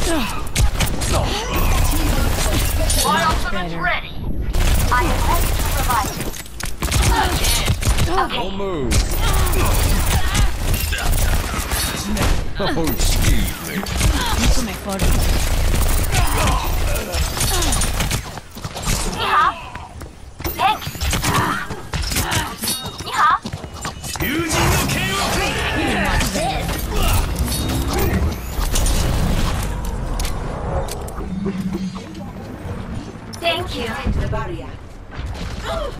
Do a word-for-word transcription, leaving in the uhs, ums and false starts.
My ultimate's ready. I am ready to provide you. Okay. Don't move. Oh, excuse me. Mucho mejor. Yeah.